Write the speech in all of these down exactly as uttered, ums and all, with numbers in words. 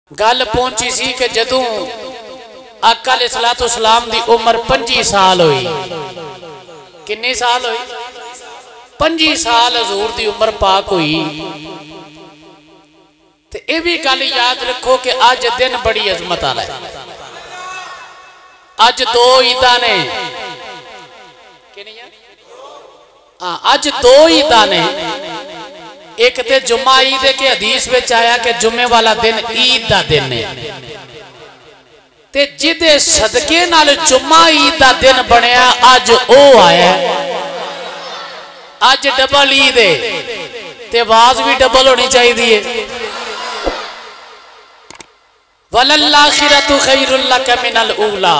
गल पहुंची सी कि जदों आका अलैहिस्सलातु वस्सलाम दी उम्र पंजी साल हुई। कितनी साल हुई? पंजी साल हजूर दी उम्र पाक हुई। तो यह भी गल याद रखो कि अज दिन बड़ी अजमत वाला है। अज दो ईदा ने, हाँ अज दो ईदा ने। एक ते जुम्मा ईद है कि हदीस में आया कि जुम्मे वाला दिन ईद का दिन है। ते जिदे सदके नाल जुम्मा ईद का दिन बनया अज ओ आया। अज डबल ईद है ते आवाज भी डबल होनी चाहिए। वलल्लाखिरतु खैरुल लक मिनल ऊला।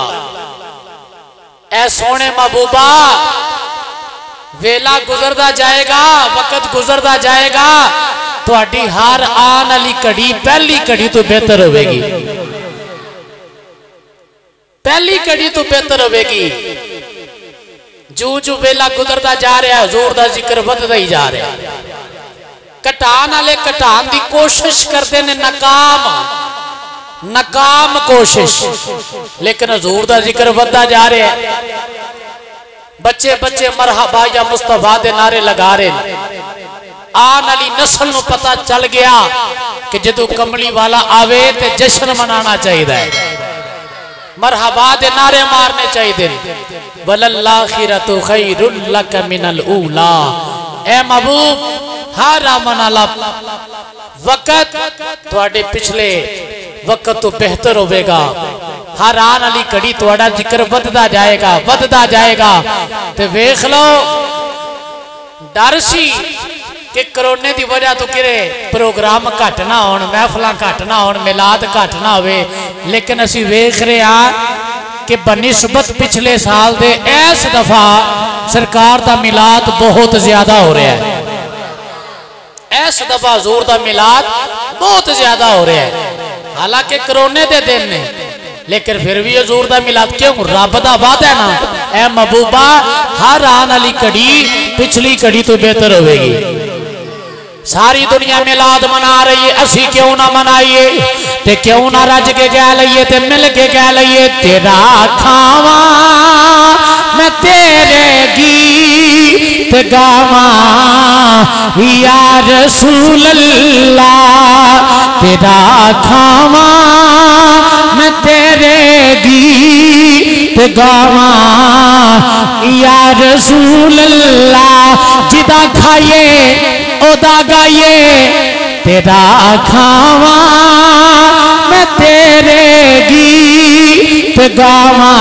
ऐ सोने महबूबा वेला गुजरता जाएगा, वक्त गुजरता जाएगा, थोड़ी हर आने वाली घड़ी पहली घड़ी तो बेहतर होगी। पहली घड़ी तो बेहतर होगी। जू जू वेला गुजरता जा रहा है हजूर का जिक्र बढ़ता ही जा रहा है। घटाने वाले घटाने की कोशिश करते हैं, नाकाम नाकाम कोशिश, लेकिन हजूर का जिक्र बढ़ता जा रहा है। बच्चे बच्चे मरहबा या मुस्तफा दे नारे लगा रहे। आने वाली नस्ल नूं पता चल गया कि जदों कमली वाला आवे ते जश्न मनाना चाहिए, मरहबा दे नारे मारने चाहिए। वलल्लाखिरतु खैरुल लक मिनल ऊला। ए महबूब हर आमन वाला वक्त तुहाडे पिछले वक्त तो बेहतर होवेगा। हर आने वाली घड़ी तुहाडा जिक्र बढ़ता जाएगा, बढ़ता जाएगा। ते वेख लो डर सी कि कोरोने की वजह तो किरे प्रोग्राम घट ना होण, महफिल घट ना होण, मिलाद घट ना होवे, लेकिन असी वेख रहे हैं कि बनिस्बत पिछले साल दे इस दफा सरकार का मिलाद बहुत ज्यादा हो रहा है। इस दफा हजूर का मिलाद बहुत ज्यादा हो रहा है। हालांकि कोरोने के दिन ने, लेकिन फिर भी हजूर का मिलाद क्यों? रब का वादा है ना। ए महबूबा हर आने वाली घड़ी पिछली घड़ी तो बेहतर होगी। सारी दुनिया मिलाद मना रही है, असी क्यों ना मनाइए? ते क्यों ना रज के कह लईए ते मिल के कह लईए। तेरा खावा मैं तेरे गीत गावा या रसूल अल्लाह। तेरा खावा मैं तेरे गीत गावा या रसूल अल्लाह। जिदा खाइए ओदा गाइए। तेरा खावा मैं तेरे गीत गावा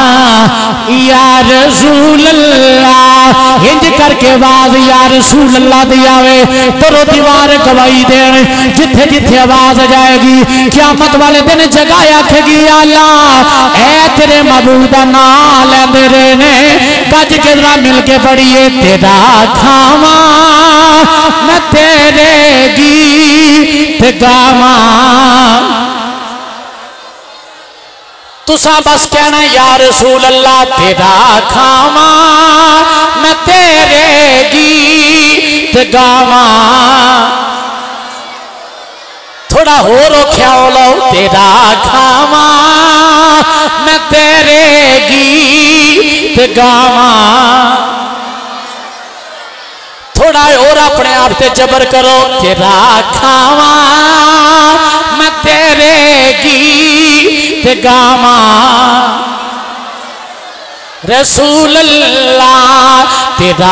या रसूल अल्लाह। इंज करके आवाज या रसूल अल्लाह दी आवे तरो दीवार गवाही देन। जिथे जिथे आवाज जाएगी क़यामत वाले दिन जगह आखेगी अल्लाह ऐ तेरे महबूब दा नाम लेंदे रहे ने। गज के जरा मिल के पढ़िए। तेरा खावा मैं तेरे गीत गावा। तुसा बस कहना या रसूल अल्लाह। तेरा खावा मैं तेरे गीत गावा। थोड़ा होर औख्या लो। तेरा खावा मैं तेरे गीत गावा। थोड़ा और अपने आप से जबर करो। तेरा खावा मैं तेरे गीत गावा। रसूल अल्लाह तेरा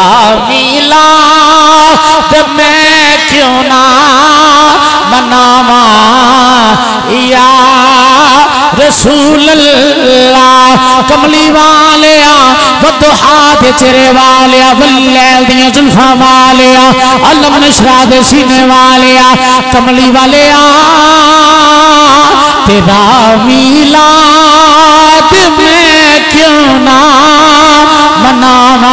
मिलाद मैं क्यों ना मनावा या रसूल अल्लाह। कमली वालिया वदुहा दे चेहरे वालिया, वल्लैल दियां जुल्फां वालिया, अलम नशरा दे सीने वालिया, कमली वालिया तेरा मिलाद मैं क्यों ना मनावा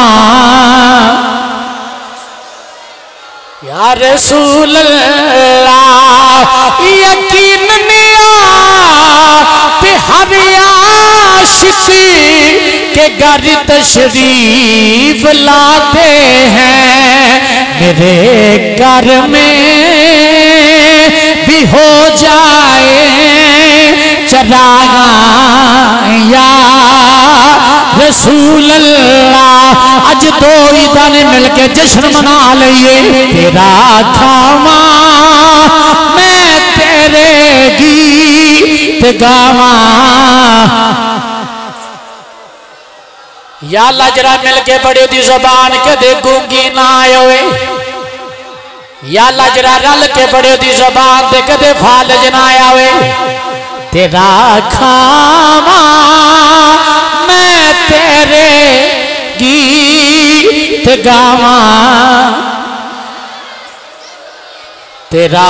या रसूल अल्लाह। यकीन निया ते हर आशिकी के घर तशरीफ लाते हैं। मेरे घर में भी हो जाए तेरा या रसूल अल्लाह अज दो ईदा ने मिलके जश्न मना लिए तेरा खावा मैं तेरे गीत गावा या अल्लाह जरा मिलके बड़े दी ज़बान कदे गूंगी ना होवे या अल्लाह जरा रल के बड़े दी ज़बान ते कदे फालज ना आवे तेरा खावा मैं तेरे गीत गावा तेरा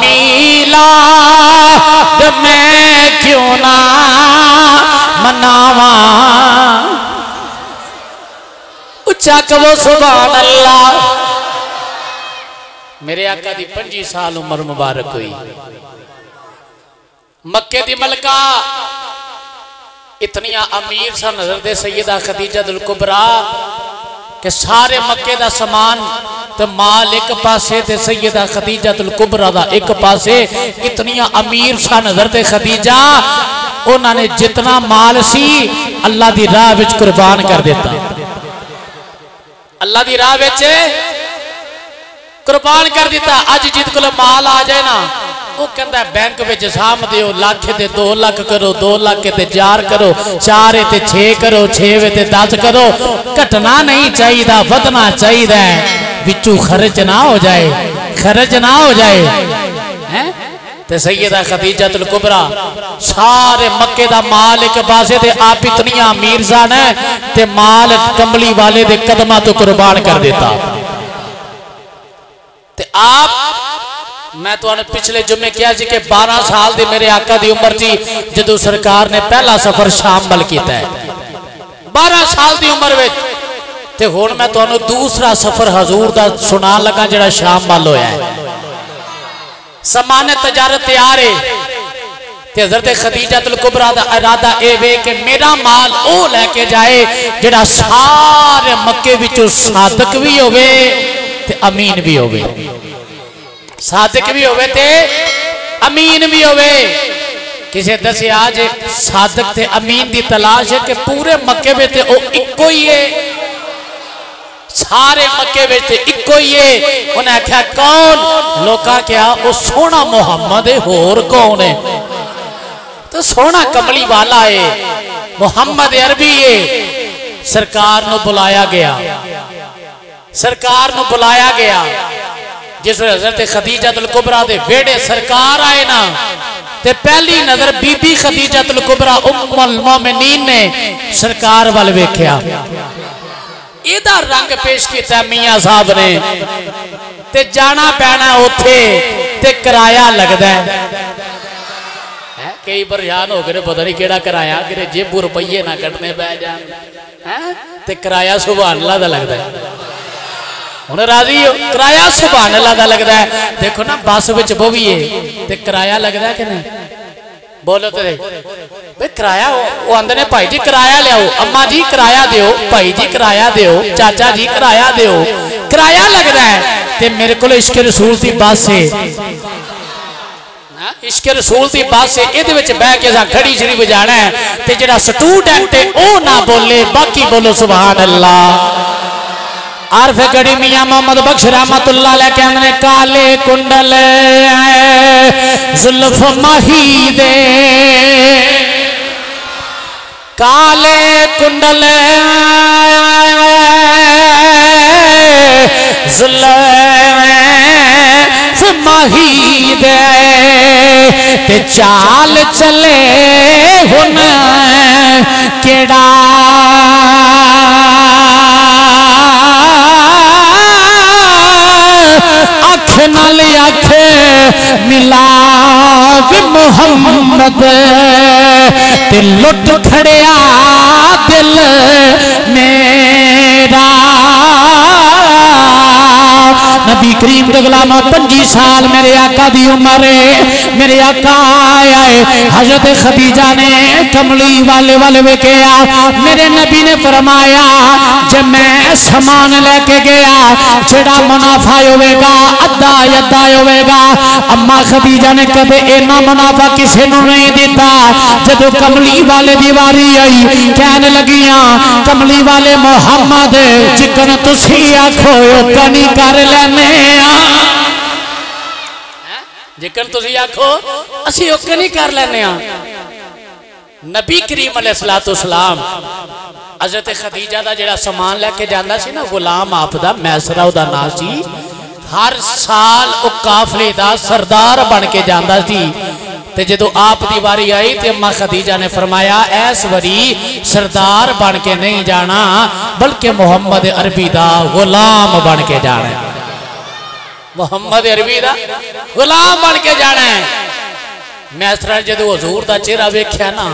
मीलाद मैं क्यों ना मनावा उच्चा कहो सुभान अल्लाह। मेरे आका दी पंजी साल उम्र मुबारक हुई मक्के दी मलका इतनिया अमीर सा नजर दे सैयदा खदीजतुल कुबरा के सारे मक्के दा समान ते माल एक पासे ते सैयदा खदीजतुल कुबरा दा एक पासे इतनिया अमीर सा नजर दे खदीजा उन्होंने जितना माल सी अल्लाह दी राह विच कुर्बान कर देता अल्लाह दी राह विच कुर्बान कर दिता। अज जिद को माल आ जाए ना वो कहता बैंक में साम दियो लाख ते दो लाख करो दो लाख ते चार करो चार ते छे करो छे ते दस करो घटना नहीं चाहिए वधना चाहिए बिचू खर्च ना हो जाए खर्च ना हो जाए हैं ते सैयदा खदीजतुल कुबरा सारे मक्के दा माल एक पासे ते आप इतनी अमीर सन ते माल कमली वाले दे कदमां तो कुर्बान कर देता। ते आप मैं तो पिछले जुम्मे किया जी कि बारह साल दी मेरे आका दी उम्र थी जदों सरकार ने पहला सफर शाम मल किया है बारह साल दी उम्र में ते हुण मैं तुहानू दूसरा सफर हजूर दा सुना लगा जिहड़ा शाम मल होया है। समान तजारत तैयार है ते हज़रत खदीजतुल कुबरा दा इरादा ए वे कि मेरा माल ओ लेके जाए जिहड़ा सारे मक्के विचों सादक भी होवे ते अमीन भी होवे सादक भी होवे ते अमीन भी होवे। किसे दसिया जे सादक ते अमीन दी तलाश है कि पूरे मक्के में ते ओ इक्को ही है सारे मक्के में ते इक्को ही है। उन्हें आख्या कौन लोका क्या वो सोना मुहम्मद है होर कौन है तो सोना कमली वाला है मुहम्मद अरबी है। सरकार नु बुलाया गया सरकार नु बुलाया गया जिस हज़रत खदीजतुल कुबरा दे वेड़े सरकार आए ना ते पहली नजर बीबी खदीजतुल कुबरा उम्मुल मोमिनीन ने सरकार वाल वेख्या इहदा रंग पेश किया मियां साहब ने ते जाना पैना उथे ते किराया लगदा है कई परेशान हो गए पता नहीं केड़ा किराया कि जेबू रुपये ना कटने पै जान है ते किराया सुभान अल्लाह दा लगदा है हुण राजी हो किराया सुभान अल्लाह दा लगदा है। देखो ना बस विच बोवीए ते किराया लगदा है कि नहीं बोलो तो भाई किराया वो आंदे ने भाई जी किराया लियाओ अम्मा जी किराया दियो भाई जी किराया दियो चाचा जी किराया दियो किराया लगदा है ते मेरे को इश्क रसूल दी बस है इश्क रसूल दी बस है इहदे विच बैठ के असां घड़ी शरीफ बजाना है ते जिहड़ा स्टूडेंट है ओ ना बोले बाकी बोलो सुभान अल्लाह। आरफ गड़ी मियां मोहम्मद बख्श रहमतुल्लाह अलैह कहंदे ने काले कुंडल जुल्फ माही दे काले कुंडल जुल्फ माही दे ते चाल चले हुन केड़ा अख नाल अख मिला मुहम्मद ते लुट खड़िया दिल मेरा नबी करीम दे गुलाम पंजी साल मेरे आका दी उम्र है। मेरे आका आया है हजरत खदीजा ने कमली वाले वाले वेख्या। मेरे नबी ने फरमाया जब मैं समान लेके गया जेड़ा मुनाफा होगा अद्धा अद्धा होगा। अम्मा खदीजा ने कदे इन्ना मुनाफा किसी को नहीं दिता। जदों कमली वाले दी वारी आई कहने लगिया कमली वाले मुहम्मद जिकन तुसी आखो कनी कर लेने जिकन तुसी आखो असी कनी कर लेने। नबी करीम अलैहिस्सलाम हज़रत खदीजा दा जेड़ा सामान लेके जांदा सी ना गुलाम आप दा मैसरा उहदा नाम सी। हर साल वो काफले दा सरदार बन के जांदा सी। ते जदों आप दी वारी आई ते अम्मा खदीजा ने फरमाया इस वरी सरदार बन के नहीं जाना बल्कि मुहम्मद अरबी दा गुलाम बन के जाना है। मुहम्मद अरबी दा गुलाम बन के जाना है। मैसरा जदों हजूर दा चेहरा वेख्या ना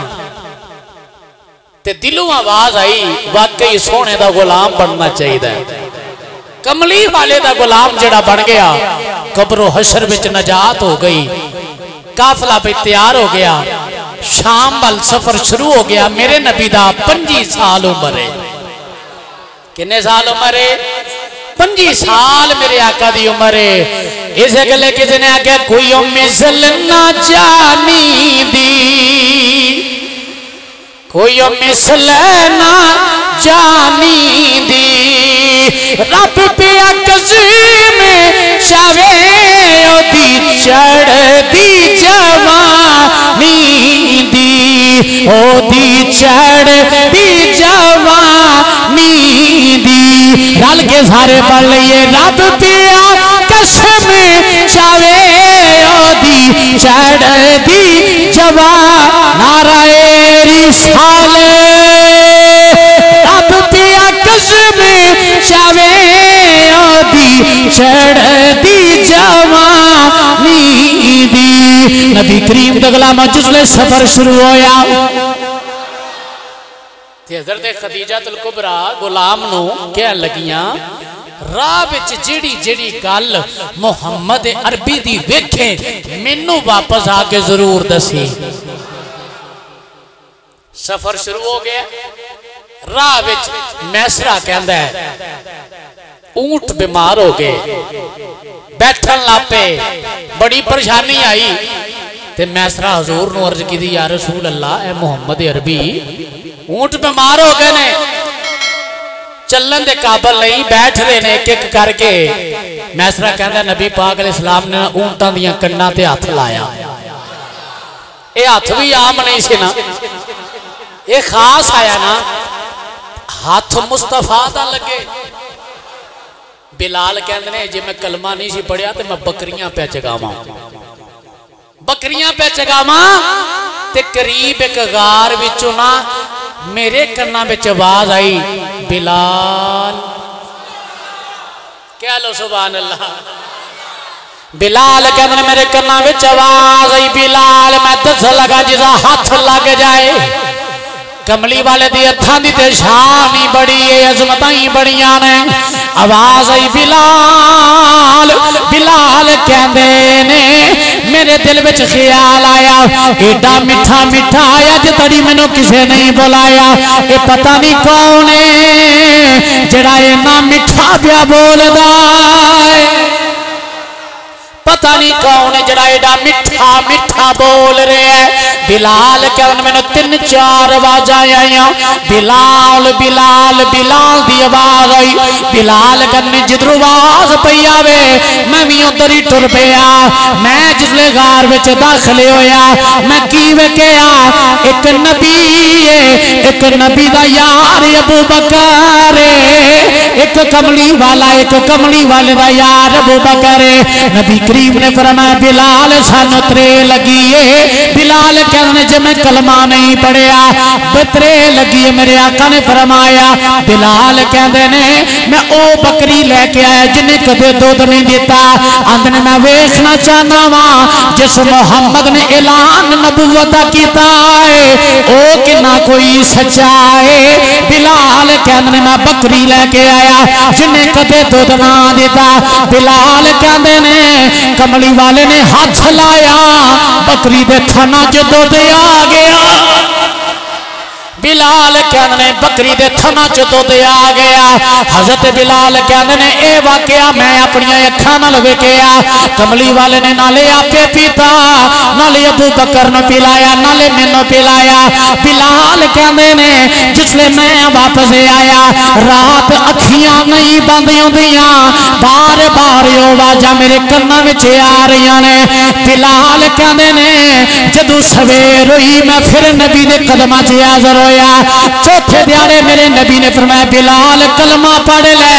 ते दिलों आवाज आई वाकई सोने दा गुलाम बनना चाहिए। कमली वाले दा गुलाम जेड़ा बन गया कब्रों हशर विच नजात हो गई। काफला भी तैयार हो गया। शाम वाल सफर शुरू हो गया। मेरे नबी दा पंजी साल उम्र है। किन्ने साल उम्र है? पंजी साल मेरे आका दी उम्र है। इस गले किसी ने आख्या कोई मिसल ना जानी दी कोई मिसल ना जानी दी रब पिया कज़ीम चावे ओदी चढ़ दी जवानी दी ओदी चढ़ दी जवानी दी। रल के सारे पढ़ लिए रब पिया कसम चावे ओदी चढ़ दी जवा नाराए रिसाले रब पिया कसम चावे ओदी चढ़ दी जवानी दी। नबी करीम दा गुलाम जिसले सफर शुरू होया हज़रत खदीजातुल कुबरा गुलाम नू कह लगियां राह विच जेड़ी जेड़ी गल मुहम्मद अरबी दी वेखे मैनू वापस आके जरूर दसी। सफर शुरू हो गया। राह विच मैसरा कहंदा है ऊंट बीमार हो गए बैठन लापे बड़ी परेशानी आई ते मैसरा हजूर नू अर्ज की या रसूल अल्लाह ए मुहम्मद अरबी ऊंट बीमार हो गए ने चलन दे काबल नहीं बैठ रहे ने एक एक करके। मैसरा कहंदा नबी पाक अलैहिस्सलाम ने ऊंटां दियां कन्नां ते हथ लाया। ये हथ भी आम नहीं सी ना ये खास आया ना हाथ मुस्तफा दा लगे। बिलाल कहंदे ने जे मैं कलमा नहीं सी पढ़िया तो मैं बकरियां पे चगावां बकरियां पे चगावां ते करीब एक गार विचों ना मेरे कन्ना विच आवाज आई बिलाल कह लो सुभान अल्लाह। बिलाल कहंदे ने मेरे कन्ना विच आवाज आई बिलाल मैं दस लगा जिदा हाथ लग जाए। कमली वाले दी अखां दी ते शान ही बड़ी है अजमत ही बड़ियां ने। आवाज आई बिलाल बिलाल कहंदे ने मेरे दिल विच ख्याल आया एडा मिठा मिठा आया जे तड़ी मैनू किसे नहीं बुलाया। ये पता नहीं कौन है जेड़ा इन्ना मिठा पिया बोलदा है। पता नहीं कौन है जड़ा एडा मिठा मिठा बोल रहे है। बिलाल कहन मैंने तीन चार आवाज़ आईया बिलाल बिलाल बिलाल दी आवाज आई। बिलाल कहने जिधरों आवाज पई आवे मैं भी उधर ही टुर पिया। मैं जिसले गार विच दाखिल होया मैं की वेख्या एक नबी एक नबी दा यार अबू बकर एक कमली वाला एक कमली वाले दा यार अबू बकर। नबी करीम ने फरमाया बिलाल सानू त्रे लगी है। बिलाल कहने ने जिमें कलमा नहीं पढ़िया बतरे लगी मेरे आका ने फरमाया बिलाल कहते ने मैं ओ बकरी लैके आया जिन्हें कदे दुध नहीं दिता आंदे ने मैं वेखना चाहना वा जिस मुहम्मद ने ऐलान नबूवत किया है ओ किना कोई सच्चा है। बिलाल कहते ने मैं बकरी लैके आया जिन्हें कदे दुध ना दिता। बिलाल कहते ने कमली वाले ने हाथ लाया बकरी दे थना च दुध आ गया। बिलाल कहते ने बकरी दे थना च दुध आ गया। हजरत बिलाल कहते ने ए वाकया मैं अपनी अखा नाल वेखिया। कमली वाले ने नाले आपे पीता नाले अबू बकर ने पिलाया नाले मैनू पिलाया। बिलाल कहते ने जिसले मैं वापस आया रात अखियां नहीं बंद होंदियां बार बार आवाज़ां मेरे कन्नां विच आ रही ने। बिलाल कहते ने जदों सवेर हुई मैं फिर नबी दे कदमां च हाज़र होया। चौथे दिहाड़े मेरे नबी ने फरमाया बिलाल कलमा पढ़ ले।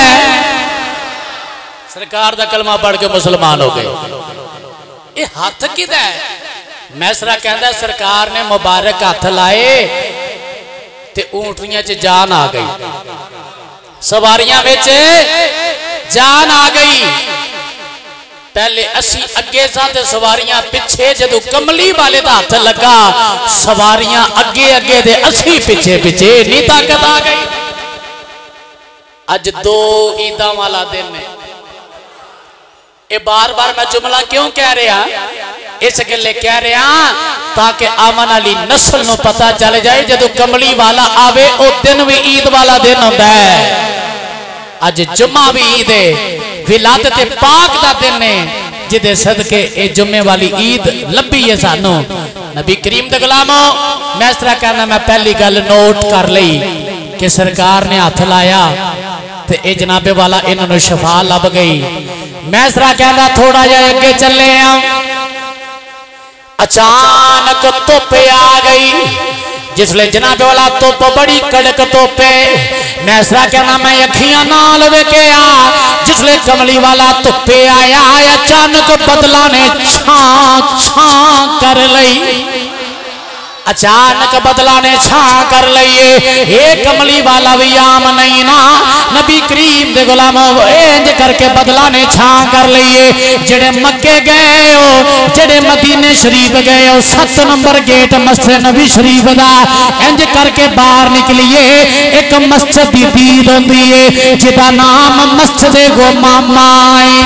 सरकार दा कलमा पढ़ के मुसलमान हो गए। ये हाथ किदा है? मैसरा कहता सरकार ने मुबारक हाथ लाए ते ऊंटनियां च जान आ गई, सवारियां विच जान आ गई। पहले असी अगे सा ते सवारियां पिछे। जदों कमली वाले दा हाथ लगा सवारियां अगे अगे दे असी पिछे पिछे नी ताकत आ गई। अज दो ईदा वाला दिन है। ये बार बार मैं जुमला क्यों कह रहा इस गले कह रहा ताकि आमन वाली नस्ल नूं पता चल जाए जदों कमली वाला आवे ओ दिन भी ईद वाला दिन होंदा है। अज जुम्मा भी ईद है विलादत पाक दा दिन है जिदे सदके ए जुम्मे वाली ईद लभी है सानू। नबी करीम दे गुलामो मैं इस तरह कहना मैं पहली गल नोट कर लई कि सरकार ने हाथ लाया ते ए जनाबे वाला इन्होंने शफा लभ गई। मैं इस तरह कहना थोड़ा जा अगे चले आ अचानक धुप आ गई। जिसले जनाबे वाला धुप बड़ी कड़क धुप है। मैं इस तरह कहना मैं अखियां नाल वेखिया जिसले कमली वाला धुप्पे आया अचानक बदला ने छां छां कर लई। अचानक बदला ने छां कर लईए। ये कमली वाला भी आम नहीं ना नबी करीम दे गुलाम इंज करके बदला ने छां कर लईए। जेड़े मक्के गए हो जेड़े मदीने शरीफ गए हो सत्त नंबर गेट मस्जिद नबी शरीफ दा इंज करके बाहर निकलिए। एक मस्जिद दी दीद होंदी है जिदा नाम मस्जिद गुमामा है।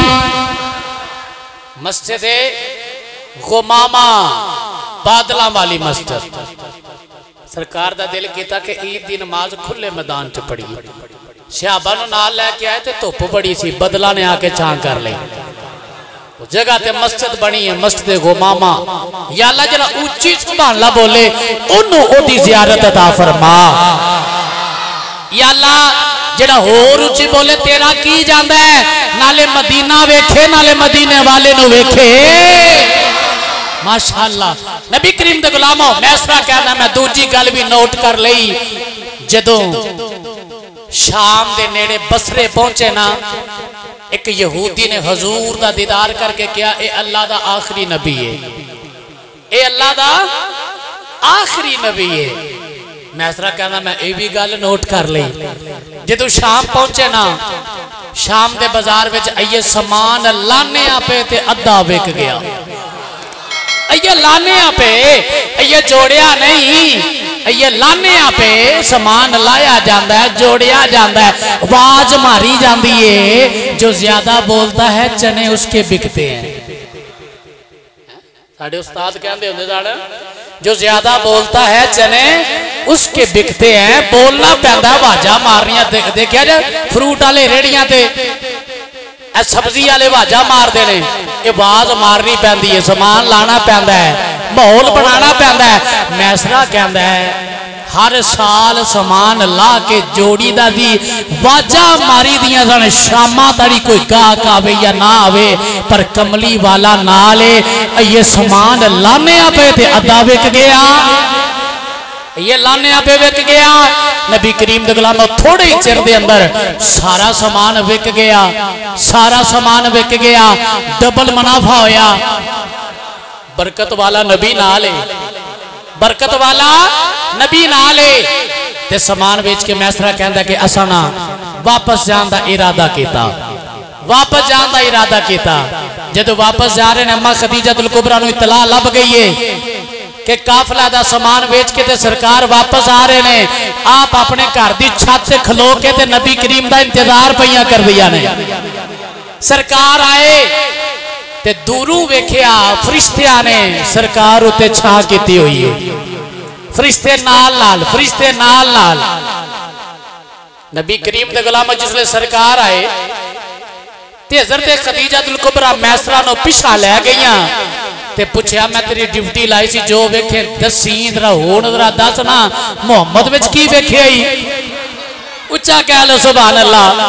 मस्जिद गुमामा बादलों वाली मस्जिद। सरकार दा दिल किया कि ईद की नमाज खुले मैदान च पढ़ी। सहाबा नूं नाल लैके आए तो धुप बड़ी सी बदला ने आके छां कर ली। जगह ते मस्जिद बनी है मस्जिद गुमामा। या अल्लाह जरा उच्ची सुभान अल्लाह बोले ओनू ओदी ज़ियारत अता फरमा। या अल्लाह जरा होर उच्ची बोले तेरा की जांदा है नाले मदीना वेखे नाले मदीने वाले नूं वेखे। माशाअल्लाह नबी करीम दे गुलामो मैं इस तरह कहना मैं दूजी गल भी नोट कर लई। जदों शाम दे नेड़े बसरे पहुंचे ना एक यहूदी ने हजूर दा दीदार करके कहा ए अल्लाह दा आखिरी नबी है, ए अल्लाह दा आखिरी नबी है। मैं इस तरह कहना मैं ये भी गल नोट कर ली। जदों शाम पहुंचे ना शाम दे बाजार विच आइए समान लाने पे ते अद्धा विक गया। ये लाने पे ये जोड़िया नहीं ये लाने पे समान लाया जाता है जोड़िया जाता है। आवाज मारी जाती है जो ज्यादा बोलता है चने उसके बिकते हैं। साडे उस्ताद कहते होंगे जो ज्यादा बोलता है चने उसके बिकते हैं। बोलना पैंदा आवाजा मारनिया देखिया जाए फ्रूट वाले रेहड़ियां ते सब्जी वाले आवाजा मारते हैं। ये आवाज मारनी पैंदी है समान लाना पैंदा है माहौल बनाना पैंदा है। मैसरा कहता है हर साल समान ला के जोड़ी दा दी वाजा मारी दियां सन शामा तड़ी कोई गाहक आवे या ना आवे पर कमली वाला नाले ये समान लाने पे ते अद्धा विक गया। ये लाने पे विक गया। नबी करीम दे गुलाम थोड़े ही चिर दे अंदर सारा सामान विक गया। सारा सामान विक गया डबल मुनाफा होया। बरकत वाला नबी नाल है बरकत वाला नबी नाल है ते समान बेच के मैसरा कहता कि असा ना वापस जाने का इरादा किया, वापस जाने का इरादा किया। जब वापस जा रहे हैं अम्मा खदीजतुल कुबरा नूं इतला लभ गई है कि काफला दा समान बेच के ते सरकार वापस आ रहे ने। आप अपने घर की छत से खलो के ते नबी करीम का इंतजार पईयां कर दिया ने। सरकार आए ते दूरों वेख्या फरिश्तियां ने सरकार उत्ते छा की हुई है, फरिश्ते नाल नाल फरिश्ते नाल नाल। नबी करीम दे गुलाम जिसले सरकार आए ते हज़रत खदीजतुल कुबरा मैसरा नो पिछा लै गईयां ते पूछया मैं तेरी ड्यूटी लाई सी जो वेखे दसी जरा होण जरा दस ना मोहम्मद विच की वेख्या ही। उच्चा कह लो सुभान अल्लाह।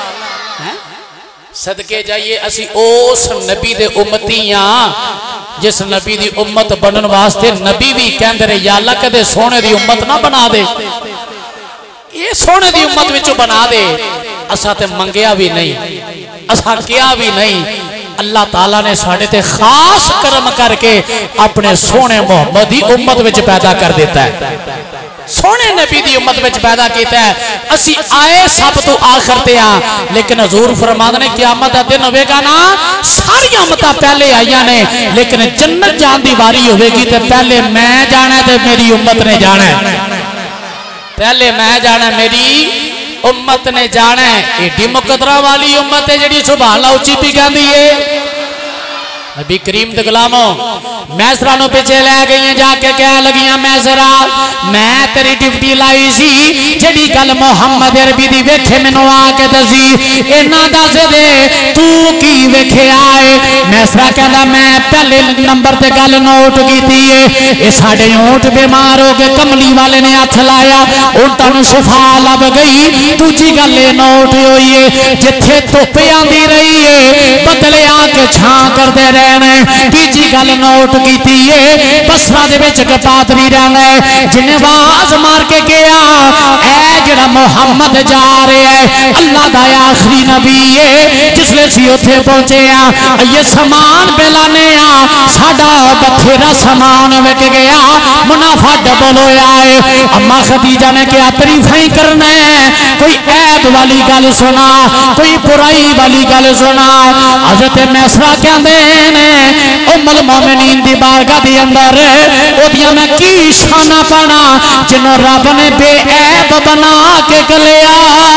सदके जाइए असी उस नबी दे उम्मती हां जिस नबी दी उम्मत बनन वास्ते नबी भी कहंदे रहे या अल्लाह कदे सोने दी उम्मत ना बना दे, ये सोने दी उम्मत विचों बना दे। असा ते मंगया भी नहीं, असा किया भी नहीं, अल्लाह ताला ने साडे ते खास करम करके अपने सोने मोहम्मद दी उम्मत विच पैदा कर देता है, सोने नबी दी उम्मत विच पैदा किया है। असी आए सब तो आखिर ते हां, लेकिन हजूर फरमांदे ने क़यामत दा दिन होवेगा ना सारी उम्मतां पहले आईयां ने, लेकिन जन्नत जान दी वारी होवेगी ते पहले मैं जाना ते मेरी उम्मत ने जाना, पहले मैं जाना मेरी उम्मत ने जाना। एडी मुकदरा वाली उम्मत है जी सुभान अल्लाह उच्ची पी कहती है। नबी करीम दे गुलामो मैसरा नु पीछे लै गई जाके कह लगियां मैसरा मैं तेरी ड्यूटी लाई सी जेडी गल मुहम्मद अरबी दी वेखे मैनू आके दसी इन्ना दस दे तू की वेख्या है। मैसरा कहंदा मैं पहले नंबर ते गल नोट कीती है, ए साडे ऊंट बीमार हो गए कमली वाले ने हथ लाया ऊंटां नू शिफा लभ गई। दूजी गल ए नोट होई है जिथे धुप आंदी रही है बदले आके छां करदे रहे। तीजी गल नोट की है बसरा दे विच के पादरी रहना है जिन्हें आवाज मार के गया ऐ जेड़ा मुहम्मद जा रहा है अल्लाह दा आखिरी नबी है। जिसले सी उत्थे पहुंचे आ ये समान बेलाने आ साडा बथेरा समान विक गया मुनाफा डबल होया है। अम्मा खदीजा ने क्या तारीफां ही करना है, कोई ऐब वाली गल सुना कोई बुराई वाली गल सुना। हज़रत मैसरा कहंदे उम्मुल मोमिनीन दी बारगाह दे अंदर ओदियां मैं की शाना पाना जिन्हों रब ने बेऐब बना के गलिया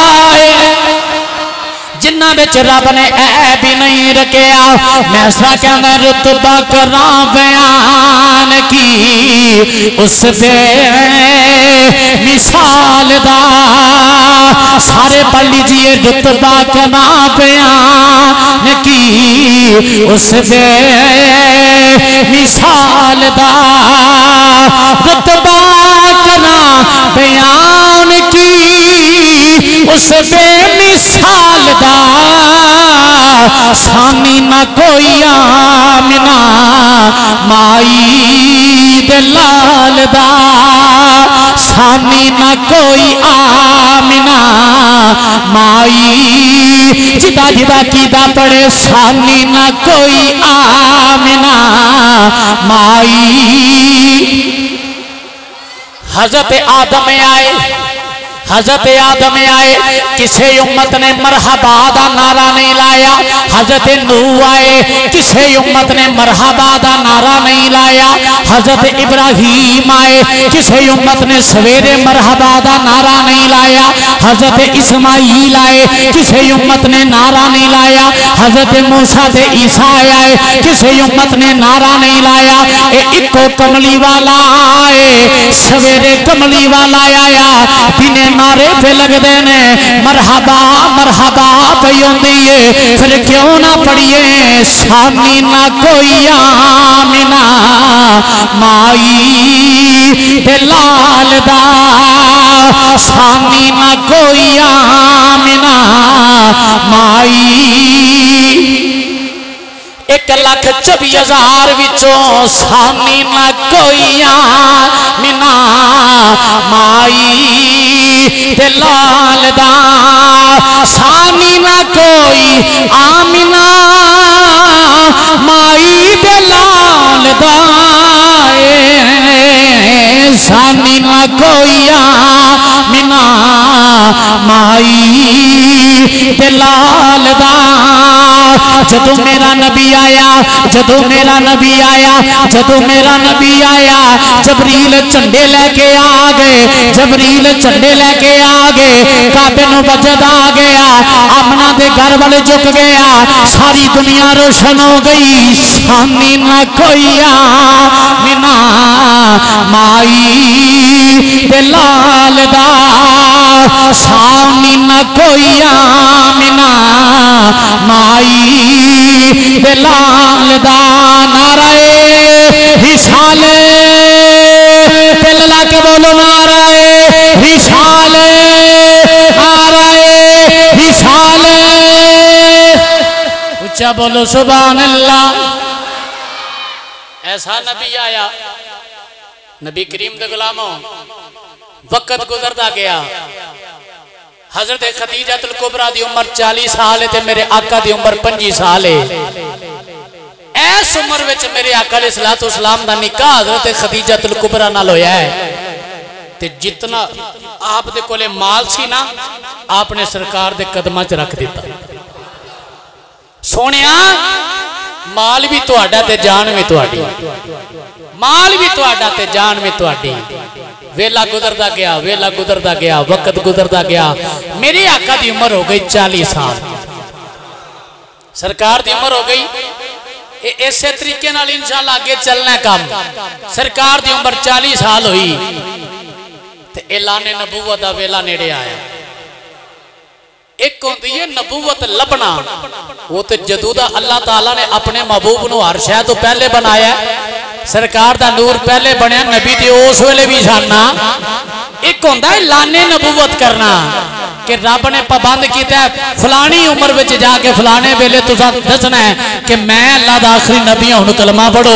जिन्ना बिच रब ने ऐब भी नहीं रखिया। मैसरा कहंदा रुतबा करा बयान की उस बे मिसाल दा सारे पढ़ लीजिए रुतबा करा बयान की उस बे मिसाल दा रुतबा करा बयान की उस बेमिसाल दा सानी न कोई आमिना माई दे लाल दा सानी न कोई आमिना माई जिदा जिदा कीदा पड़े सानी न कोई आमिना माई। हज़रत आदम आए हजरत आदम आए किसी उम्मत ने मरहबा दा नारा नहीं लाया। हजरत नूह आए किसी उम्मत ने मरहबा दा नारा नहीं लाया। हजरत इब्राहीम आए किसी उम्मत ने सवेरे मरहबा दा नारा नहीं लाया। हजरत इस्माईल आए किसी उम्मत ने नारा नहीं लाया। हजरत मूसा ते ईसा आए किसी उम्मत ने नारा नहीं लाया। इको कमली वाला आए सवेरे कमली वाला आया दिने नारे पे लगते ने मरहबा मरहबा पई होंदी है। फिर क्यों ना पढ़िए सानी ना कोई आमिना माई ते लाल दा सानी ना कोई आमिना माई। एक लख चौबी हजार विचों सानी ना कोई आमिना माई ते लाल दा सानी ना कोई आमिना माई ते लाल दा शानी ना कोईया मिना माई लाल दा। जदों मेरा नबी आया, जदों मेरा नबी आया, जदों मेरा नबी आया, जबरील झंडे लेके आ गए, जबरील झंडे लेके आ गए, काबे नूं वजद आ गया, आमना दे घर वाले झुक गया, सारी दुनिया रोशन हो गई। शानी ना कोईया मिना माई लाल दा, शानी ना कोईया मिना माई लाल दा। नाराए रिसाले दिल ला के बोलो, नाराए रिसाले, नाराए रिसाले, ऊंचा बोलो सुभान अल्लाह। ऐसा नबी आया, नबी करीम दे गुलामों, वक्त गुजरता गया। हजरत खदीजतुल कुबरा दी उम्र चालीस साल है ते मेरे आका दी उम्र पच्चीस साल है। इस उम्र विच मेरे आका अलैहिस्सलातु वस्सलाम दा निकाह हजरत खदीजतुल कुबरा नाल होया है। ते जितना आप दे कोले माल सी ना, आपने सरकार दे कदमां च रख दिता। सोनिया माल भी तुहाडा ते जान भी तुहाडी, माल भी तुहाडा ते जान भी तुहाडी। वेला गुजरता गया, वेला गुजरता गया, वक्त गुजरता गया। मेरी आका की उम्र हो गई चालीस साल, सरकार की उम्र हो गई। इस तरीके नाल इंशाअल्लाह आगे चलना काम। सरकार की उम्र चालीस साल हुई ते ऐलाने नबूवत का वेला नेड़े आया। एक होती है नबूवत लभना, वो तो जदों दा अल्लाह ताला ने अपने महबूब नूं हर शय तो पहले बनाया। सरकार दा नूर पहले बनया, नबी ते उस वेले भी जाना। एक होंदा है लाने नबूवत करना कि रब ने पाबंद किया फलानी उम्र में जाके फलाने वेले तुसा दसना है कि मैं अल्लाह दा आखिरी नबी हूं, हुण कलमा पढ़ो।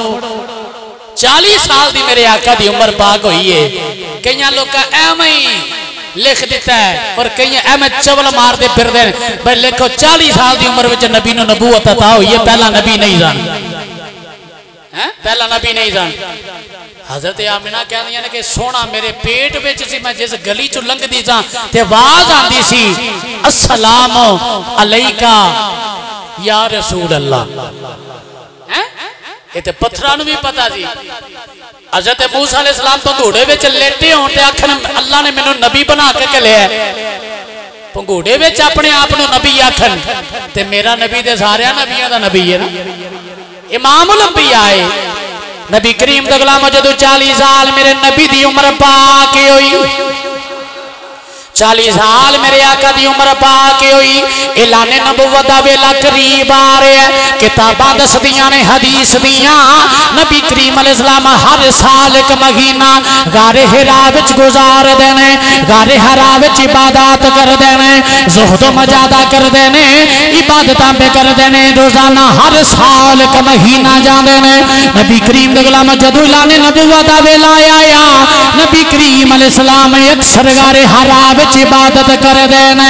चालीस साल दी मेरे आका दी उम्र पाक हुई है। कई लोग एवं ही लिख दिता है और कई एवं चवल मारते फिरदे भाई लिखो चालीस साल की उम्र में नबी नूं नबूवत अता हुई है। पहला नबी नहीं जान, पहला नबी नहीं जान। हजरत आमिना कहदियां ने कि सोना मेरे पेट विच सी, मैं जिस गली चों लंघदी सां ते आवाज आंदी सी अस्सलाम अलैका या रसूल अल्लाह। हैं ये ते पत्थरां नूं भी पता सी। हजरत मूसा अलैहिस्सलाम पंघूड़े विच लेटे होण ते आखन अल्लाह ने मैनूं नबी बना के घल्लिया। पंघूड़े विच अपने आप नूं नबी आखन ते मेरा नबी ते सारियां नबियां दा नबी है ना, इमामुल अंबिया है। नबी करीम दा गुलाम जदों चालीस साल मेरे नबी दी उम्र पाक होई, चालीस साल मेरे आका दी उम्र पाक हुई। ऐलाने नबूवत दा वेला करीब आ रहा है। किताबां दसदियां ने हदीस दियां नबी करीम अलैहिस्सलाम हर साल एक महीना गारे हिरा विच गुजारदे ने, गारे हिरा विच इबादत करदे ने, ज़ुहद मजादा करदे ने, इबादतां पे करदे ने। रोजाना हर साल एक महीना जांदे ने। नबी करीम दे गुलाम जदों ऐलाने नबूवत दा वेला आया, नबी करीम अलैहिस्सलाम अक्सर गारे हिरा इबादत कर देने,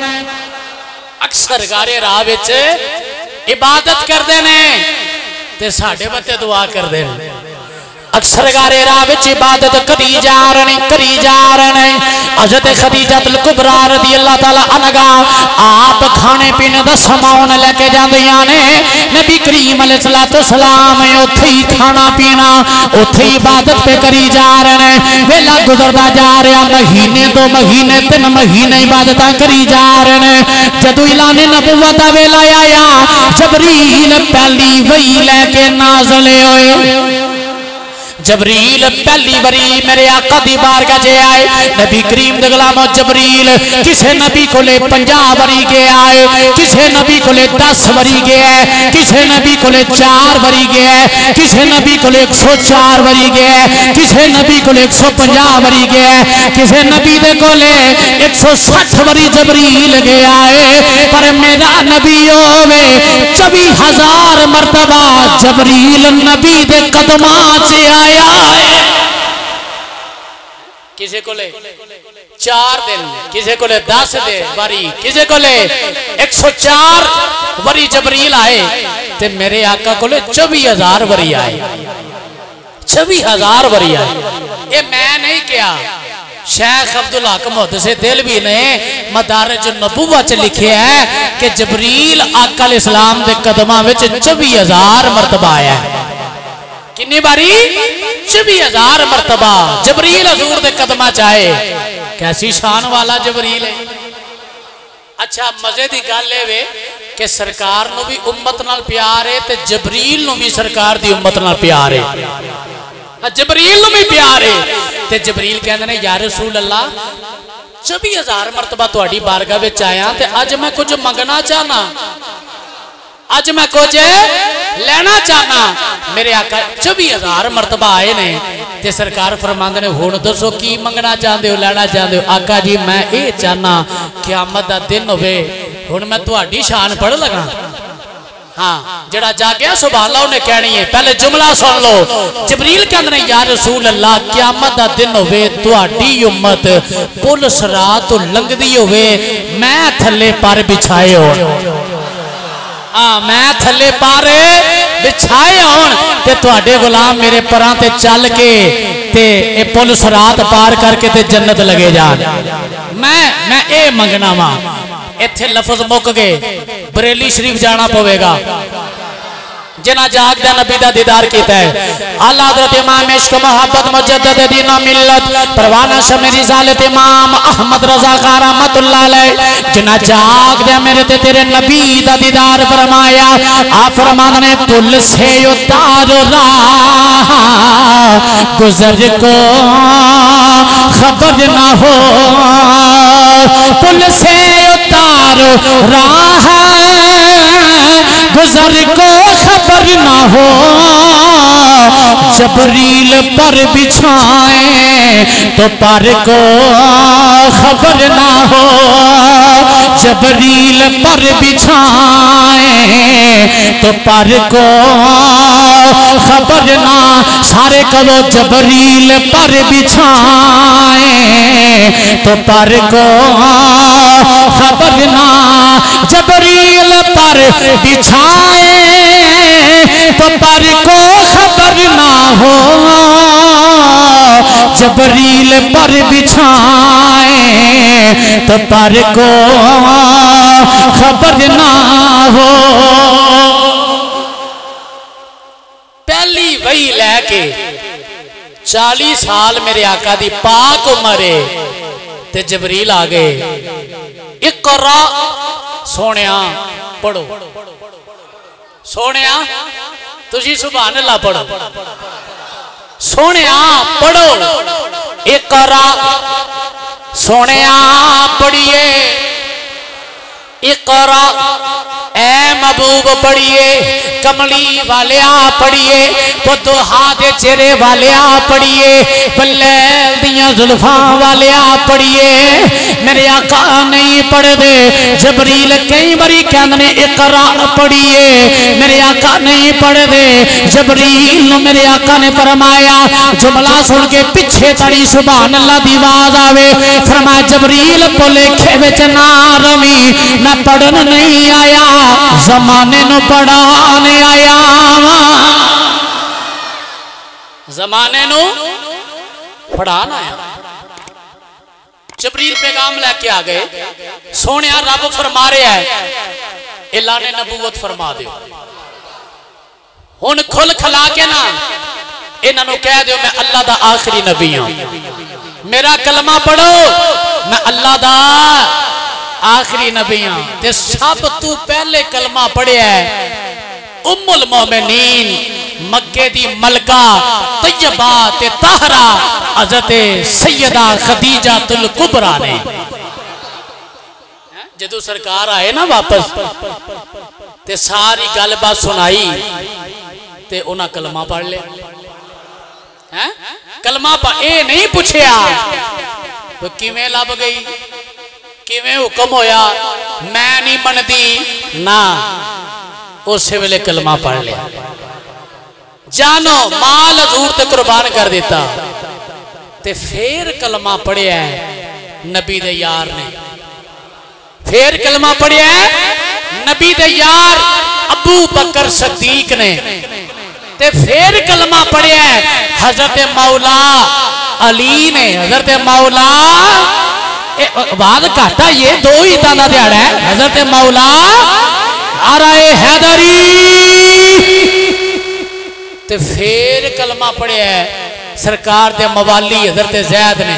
अक्सर गारे राह विच इबादत कर देने ते साडे बत्ते दुआ कर देने। अक्सर गारे राह विच इबादत करी जा रहे करी जा रहे। हज़रत खदीजतुल कुबरा रज़ी अल्लाह ताला अन्हा आप खाने पीने का समान लेके जांदियां ने। नबी करीम अलैहिस्सलातु वस्सलाम उत्थे ही खाना पीना, उत्थे ही इबादत पे करी जा रहे। वेला गुजरदा जा रहा, महीने दो महीने तीन महीने इबादत करी जा रहे। जदों ऐलाने नबूवत दा वेला आया, जबरील पहली वही लैके नाज़िल होए। जबरील पहली बारी मेरे आका दी बारगाह च आए। नबी करीम दे गुलामों जबरील किसे नबी कोले पंजाह बारी गया है, किसे नबी कोले दस बारी गया है, किसे नबी कोले चार बारी गया है, किसे नबी कोले एक सौ चार बारी गया है, किसे नबी कोले एक सौ पंजाह बारी गया है, किसे नबी दे कोले एक सौ सठ बारी जबरील गया है। पर मेरा नबी होवे चौबी हजार मरतबा जबरील नबी दे कदमां च आया। किसी को ले चार दिन, किसी को ले दस दिन बारी, किसी को ले एक सौ चार बारी जबरील आए ते मेरे आका को ले चौबी हजार बारी आए, छब्बी हजार बारी आए। ये मैं नहीं किया, शेख अब्दुल हक मुहद्दिस दिलवी ने मदारिज नबुव्वह च लिखा है कि जबरील आका अलैहिस्सलाम दे कदमां विच चौबीस हजार मरतबा आया है। कितनी बारी? चौबीस हजार मरतबा जबरील हजूर दे कदमां च आए। कैसी शान वाला जबरील है। अच्छा मजे की गल है कि सरकार नूं भी उम्मत नाल प्यार है ते जबरील नूं भी सरकार दी उम्मत नाल प्यार है। जबरील नूं भी प्यार है ते जबरील कहंदे ने या रसूल अल्लाह चौबीस हजार मरतबा तुहाडी बारगाह विच आया ते अज मैं कुछ मंगना चाहना, अज मैं कुछ लेना चाहना। मेरे आका चौबीस हजार मरतबा आए ने ते सरकार फरमांदे ने हुण दसो की मंगना चाहते हो, लेना चाहते हो? आका जी मैं ये चाहना क़यामत दा दिन होवे, हुण मैं तुहाडी शान पढ़ लगा। हाँ जड़ा जागया सुभान अल्लाह उन्हें कहनी है। पहले जुमला सुन लो। जबरील कहंदे ने या रसूल अल्लाह क़यामत दा दिन होवे, तुहाडी उम्मत पुल सरात तो लंघदी होवे, मैं थल्ले पर बिछाए हो, हाँ मैं थले पारे बिछाए होन ते तुहाडे गुलाम मेरे परां ते चल के ते ए पुल सरात पार करके ते जन्नत लगे जान। मैं मैं ए मंगना वा। इत्थे लफ्ज मुक गए, बरेली शरीफ जाना पवेगा जिन्हें जागदा नबी दा दीदार किया है। आला हज़रत इमाम इश्क मोहब्बत मुजद्दिद दीन मिल्लत परवाना शमे रिसालत इमाम अहमद रज़ा खान रहमतुल्लाह अलैह जिन्हें जागदा मेरे ते तेरे नबी दा दीदार फरमाया। आ फरमाने ने पुल से उतारो राह गुजर को खबर ना हो, पुल से उतारो राह गुजर को खबर ना हो, जबरील पर बिछाए तो पर को खबर ना हो, जबरील पर बिछाए तो पर को खबर ना। सारे करो जबरील पर बिछाए तो पर को खबर ना, जबरील पर बिछाए तो पर को खबर ना हो, जबरील पर बिछाए तो पर को खबर ना हो। पहली वही लैके चालीस साल मेरे आका दी पाक उम्र ते जबरील आ गए। इक़रा सोनिया पढ़ो, सोनिया तुझी सुभान अल्लाह पढ़ो, सोनिया पढ़ो। इक़रा सोनिया पढ़िए, इक़रा ऐ महबूब पढ़िए, कमली वालिया पढ़िए, दुहा दे चेहरे वालिया पढ़िए, बल्लैल दियां जुल्फां वालिया पढ़िए। मेरे आका नहीं पढ़दे, जबरील कई बारी कहंदे ने इक़रा पढ़िए, मेरे आका नहीं पढ़दे। जबरील नूं मेरे आका ने फरमाया, जुमला सुन के पिछे तड़ी सुभान अल्लाह दी आवाज आवे, फरमाया जबरील भुलेखे विच ना रवी, मैं पढ़न नहीं आया, जमाने नूं पढ़ाने आया, जमाने नूं पढ़ाना आया। जबरील पैगाम लेके आ गए, सोने रब फरमा रहा है ऐलान नबूवत फरमा दो। हुण खुल खला के ना इन्हों कह दो मैं अल्लाह दा आखिरी नबी हूं, मेरा कलमा पढ़ो मैं अल्लाह दा आखिरी नबी हाँ। ते सब तू पहले कलमा पढ़िया उम्मुल मोमिनीन मक्के दी मलका तैयबा ते ताहरा हज़रत सैयदा खदीजा तुल कुबरा ने जदों सरकार आए ना वापस ते सारी गलबात सुनाई ते उन्हें कलमा पढ़ लिया है। कलमा पा ए नहीं पूछया तो किवें लभ गई, किवें हुक्म होया, मैं नहीं मनदी ना, उस वेले कलमा पढ़ लिया, जानो माल हजूर ते कुर्बान कर दिता। ते फिर कलमा पढ़िया नबी दे यार ने, फिर कलमा पढ़िया नबी दे यार अबू बकर सदीक ने, ते फिर कलमा पढ़िया हजरत मौला अली ने हजरत मौला बाद घाटा ये दो ही दादा दिहाड़ा है हजरत मौला आराए हैदरी ते फिर कलमा पढ़िया है सरकार दे मवाली हजरत जैद ने।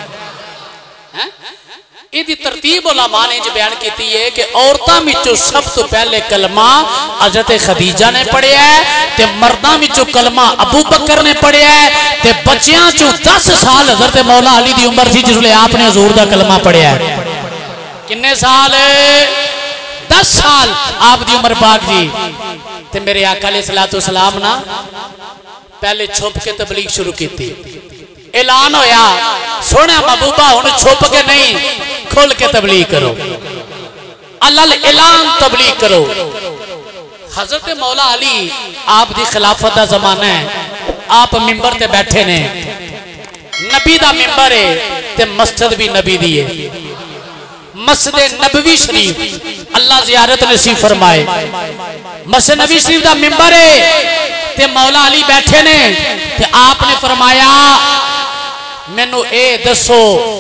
इहदी तरतीब उलमा ने बयान की है कि औरतां विचों सब तो पहले कलमा हजरत खदीजा ने पढ़िया है ते मर्दां विचों कलमा अबू बकर ने पढ़िया है ते बच्चियां चों दस साल हजरत मौला अली दी उम्र सी जिसले आपने हजूर दा कलमा पढ़िया है। किन्ने साल? दस साल आप दी उम्र पाक जी। ते मेरे आका अलैहिस्सलातु वस्सलाम ना पहले छुप के तबलीग शुरू की थी। ऐलान होया सोने महबूबा हुण छुप के नहीं खुल के तबलीग करो, अल्लाह ऐलान तबलीग करो। हजरत मौला अली आप दी खिलाफत का जमाना है, आप मिंबर ते बैठे ने, नबी दा मिंबर है ते मस्जिद भी नबी दी है, मस्जिद नबवी शरीफ अल्लाह जियारत नसीब फरमाए। मस्जिद नबी शरीफ दा मिंबर है ते मौला अली बैठे ने ते आपने फरमाया मैनू ए दसो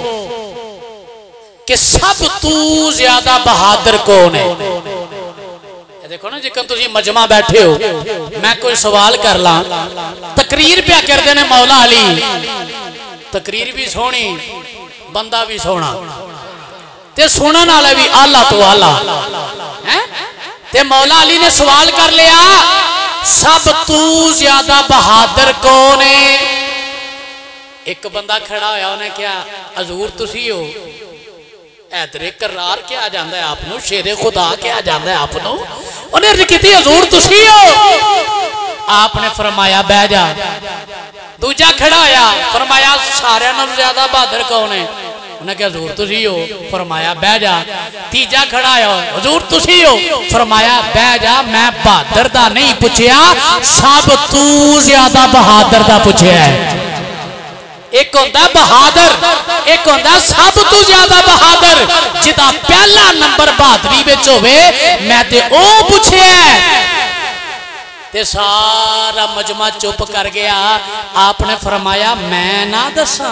कि सब तू ज्यादा बहादुर कौन है? देखो ना जिकन तुम मजमा बैठे हो, मैं कोई सवाल कर ला, तकरीर पे करते ने मौला अली, तकरीर भी सोहनी बंदा भी सोहना ते सुनने वाला भी आला तो आला है। ते मौला अली ने सवाल कर लिया सब तू ज्यादा बहादुर कौन है? एक बंदा खड़ा होया, उन्हें क्या हजूर तुसी हो? ऐदरे करार क्या जाता है आपनों, शेरे खुदा क्या जाता है आपनों? उन्हें अर्ज की हजूर तुसी हो? आपने फरमाया बह जा। दूजा खड़ा होया, फरमाया सारे नालों ज्यादा बहादुर कौन है? उन्हें क्या हजूर तुसी हो? फरमाया बह जा। तीजा खड़ा होया, हजूर तुसी हो? फरमाया बह जा। मैं बहादुर दा नहीं पूछया, सब तू ज्यादा बहादुर दा पूछया है। एक होंदा बहादुर, एक होंदा सब तू ज्यादा बहादुर, जिदा पहला नंबर बहादुरी विच होवे। मैं ते ओ पूछया ते सारा मजमा चुप कर गया। आपने फरमाया मैं ना दसा,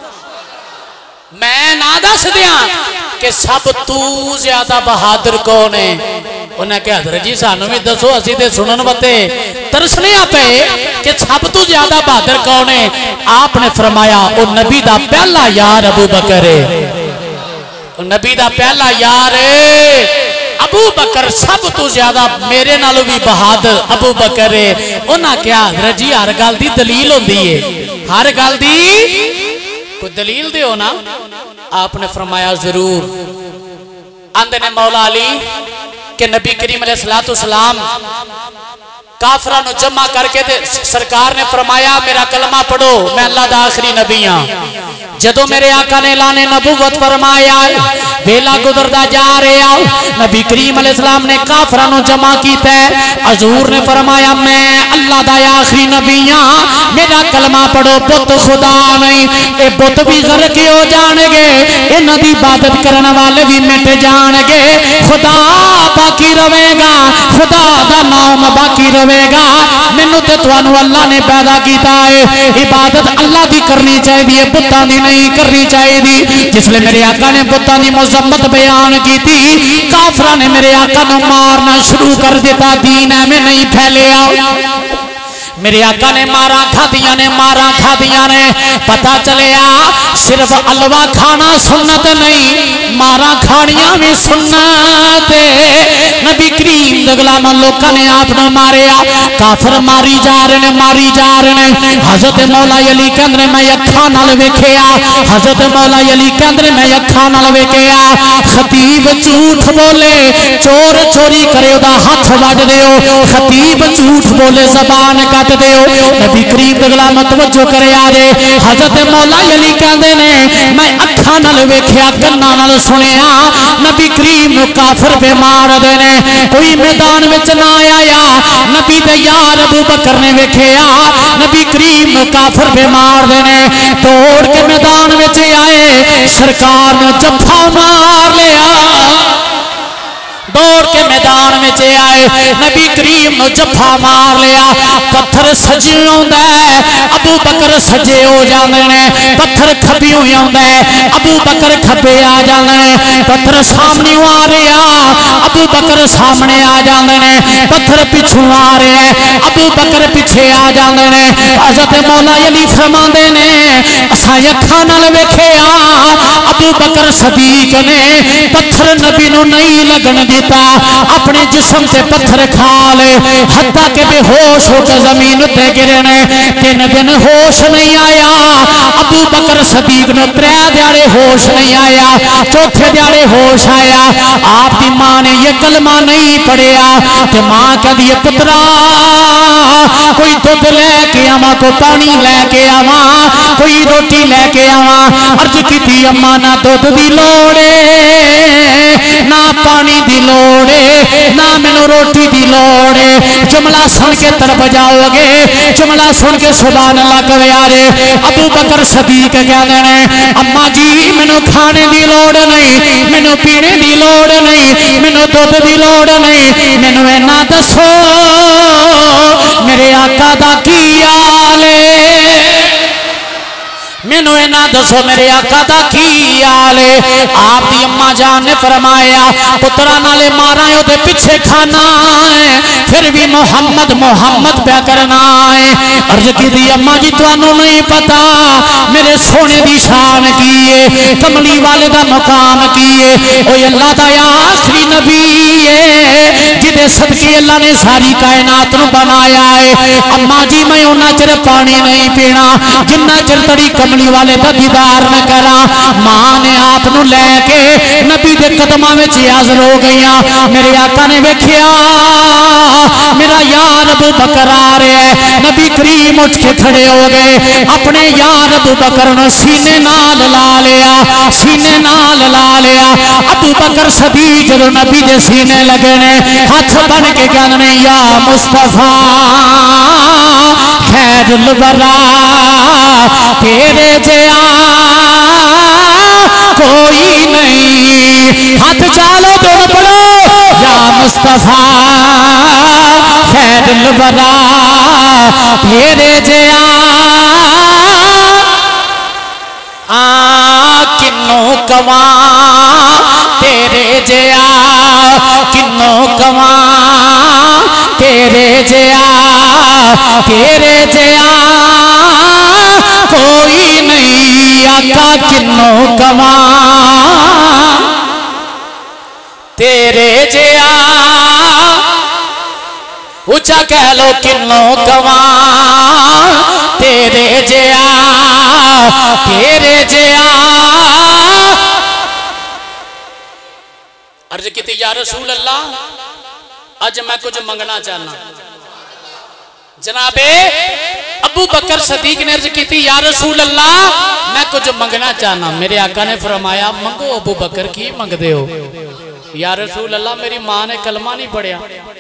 मैं ना दस दिया कि सब तू ज्यादा बहादुर कौन है? उन्हें क्या हजरत जी सानू भी दसो, असी ते सुनन वते तरसने पे कि सब तू ज्यादा बहादुर कौन है? आपने फरमाया ओ नबी दा पहला यार अबू बकर है, ओ नबी दा पहला यार अबू बकर सब तू ज्यादा मेरे नालों भी बहादुर अबू बकर है। उन्हें क्या हजरत जी हर गल दी दलील होंदी है, हर गल दी कोई दलील दे हो ना। आपने फरमाया जरूर। आंदे ने मौला अली कि नबी करीम अलैहिस्सलातु वस्सलाम काफरा नु जमा करके ते सरकार ने फरमाया मेरा कलमा पढ़ो, मैं अल्लाह दा आखिरी नबी हां। जदों मेरे आका ने ऐलान नबुवत फरमाया, वेला गुजरदा जा रहा, नबी करीम अलैहिस्सलाम ने काफरा नु जमा कीता, हजूर ने फरमाया मैं अल्लाह दा आखिरी नबी हां, मेरा कलमा पढ़ो। पुत खुदा नहीं, ये पुत भी गर्क हो जाएंगे, इन्हां दी इबादत करने वाले भी मिट जाएंगे, खुदा बाकी रहेगा, खुदा दा नाम बाकी रहेगा। मैनू ते तुहानू अल्लाह ने पैदा किया है, इबादत अल्लाह दी करनी चाहिए, पुत्तां दी नहीं करनी चाहिए। जिसले मेरे आका ने पुत्तां दी मुज़म्मत बयान की थी, काफरा ने मेरे आका नू मारना शुरू कर दिता, दीन एवें नहीं फैलिया। मेरे आका ने मारा खादिया ने मारा खादिया ने पता चलिया सिर्फ अलवा खाना सुन्नत नहीं, मारा खानिया भी सुन्नत। नबी करीम दगलामा लोगों ने आपने मारिया, काफर मारी जा रहे ने मारी जा रहे ने। हजरत मौला अली कहंदे मैं अखां नाल वेखिया, हजरत मौला अली कहंदे मैं अखां नाल वेखिया। खतीब झूठ बोले, चोर चोरी करे ओदा हथ वज दिओ, खतीब झूठ बोले जबान कट दिओ। नबी करीम दगलामा तवज्जो करे आ जे। हजरत मौला अली कहंदे ने मैं अखां नाल वेखिया, कन्नां नाल सुनिया, नबी करीम नूं काफर पे मार दे ने। कोई मैदान विच ना आया, नबी दे यार अबू बकर ने वेखिया, नबी करीम नूं काफर पे मार दे ने। दौड़ के मैदान विच आए, सरकार ने जफ्फा मार लिया, दौड़ के मैदान में आए, नबी करीम नो जफा मार लिया। पत्थर सजे आउंदा है, अबू बकर सजे हो जाते हैं। पत्थर खब्बियों आउंदा है, अबू बकर खब्बे आ जाते हैं। पत्थर सामने आ रहा, अबू बकर सामने आ जाते हैं। पत्थर पिछू आ रहे हैं, अबू बकर पीछे आ जाते हैं। हज़रत मौला अली फरमाते ने असा अखां नाल वेखिया अबू बकर सदीक ने पत्थर नबी नू नहीं लगन दिता, अपने जिस्म से पत्थर खा ले, हत्ता के बेहोश होकर जमीन उत्ते गिरे ने। तीन दिन होश नहीं आया अबू बकर सदीक ने, त्रै दिहाड़े होश नहीं आया, चौथे दिहाड़े होश आया। आपकी मां ने यह कलमा नहीं पढ़िया तो मां कहती है पुत्रा कोई दुध लैके आवा, कोई पानी लैके आवा, कोई रोटी लैके आवा। अर्ज की अम्मा ना दुध की लोड़ ना पानी की लोड़ ना मैनू रोटी की लोड़। जुमला सुन के तरफ जाओगे, जुमला सुन के सुभान अल्लाह कहे यारे। अबू बकर सदीक कहते हैं अम्मा जी मैनू खाने की लोड़ नहीं, मैनू पीने की लोड़ नहीं, मैनू दुध की लोड़ नहीं, मैनू इन्ना दसो मेरे आका दा की हाल है, मैनू इना दसो मेरे आका दा की हाल है। आपकी अम्मा जान ने फरमाया पुत्रा नाले मारा ओदे पिछे खाना है, फिर भी मोहम्मद मोहम्मद प्या करना है। अर्ज की दी अम्मा जी तुहानू नहीं पता मेरे सोने की शान की है, कमली वाले का मुकाम की है। ओ अल्लाह दा आखिरी नबी है जिदे सदके अल्लाह ने सारी कायनात नू बनाया है। अम्मा जी मैं उन्ना चिर पानी नहीं पीना जिन्ना चिर तड़ी कमली वाले का दीदार न करा। मां ने आप नू लैके नबी के कदमां में हाज़िर हो गई। मेरे आका ने वेखिया मेरा यार अबू बकर आ रहा है, नबी करीम उठ के खड़े हो गए, अपने यार अबू बकर ने सीने नाल ला लिया, सीने नाल ला लिया। अबू बकर सदीक जदों नबी दे सीने लगे ने हाथ बन के कहने या मुस्तफा खैरुल वरा तेरे जया कोई नहीं। हाथ चालो दोनों पढ़ो या मुस्तफा खैरुल वरा तेरे जया आ किन्नो कवा तेरे जया, किन्नो कवा तेरे जया, तेरे जया कोई नहीं आका किन्नो कवा तेरे जया। ऊंचा कह लो किन्नो कवा तेरे जया, तेरे जया। अर्ज की या रसूल अल्लाह अज मैं कुछ मंगना चाहना। जनाबे अबू बकर सदीक ने अर्ज की या रसूल अल्लाह मैं कुछ मंगना चाहना। मेरे आका ने फरमाया मंगो अबू बकर की मंगदे हो। या रसूल अल्लाह मेरी मां ने कलमा नहीं पढ़िया,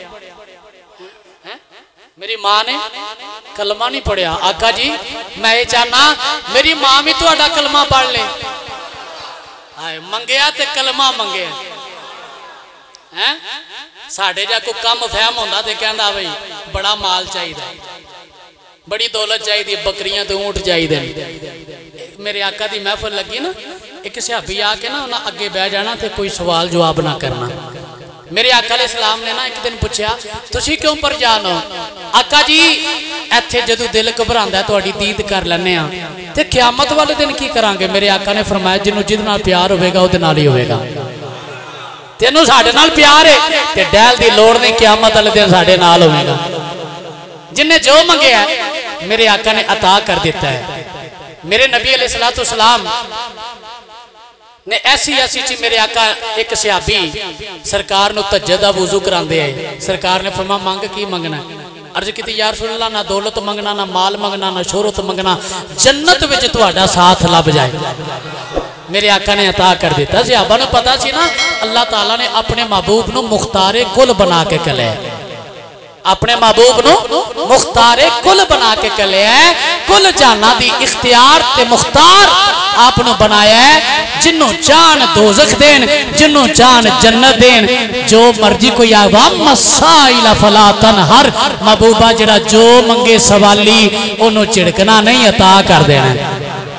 मेरी मां ने कलमा नहीं पढ़िया। आका जी मैं ये चाहना मेरी मां भी तुहाडा कलमा पढ़ ले। हाय मंगया ते कलमा मंगे हैं। साढ़े जा कोई कम फहम होंदा ते कहंदा बई बड़ा माल चाहिए, बड़ी दौलत चाहिए, बकरियां ते ऊंट चाहिए। मेरे आका दी महफिल लगी ना, एक सहाबी आके ना उन्हें अगे बह जाना ते कोई सवाल जवाब ना करना। मेरे आका अलैहि सलाम ने ना एक दिन पूछा तुसी क्यों परेशान हो? आका जी इत्थे जदों दिल घबरांदा तुहाडी दीद कर लैने आ ते क़यामत वाले दिन की करांगे? मेरे आका ने फरमाया जिन्हों जिहदे नाल प्यार होवेगा उहदे नाल ही होवेगा। तेनों साडे नाल प्यार है ते डैल दी लोड़ नहीं, क़यामत वाले दिन साडे नाल होवेगा। जिन्हें जो मंगया मेरे आका ने अता कर दिता है। मेरे नबी अलैहिस्सलातु वस्सलाम ने ऐसी ऐसी चीज मेरे आका एक सहाबी सरकार नूं तहज्जुद दा वुज़ू करांदे आए। सरकार ने फरमाया मंग की मंगना? अर्ज की या रसूल अल्लाह ना दौलत मंगना, ना माल मंगना, ना शोहरत मंगना, जन्नत विच तुहाडा साथ लभ जाए। मेरे आका ने अता कर दिता। सहाबा नूं पता सी ना अल्लाह ताला ने अपने महबूब नूं मुख्तारे कुल बना के कलिया, अपने महबूब नूं मुख्तारे कुल बना के कलिया। कुल जाना दी इख्तियार ते मुख्तार आपनो बनाया है जिन्हों चान दोजख देन, जिन्हों चान जन्नत देन। जो मर्जी कोई आवा मसाइला फला तनहर, महबूबा जरा जो मंगे सवाली ओनू झिड़कना नहीं, अता कर देना।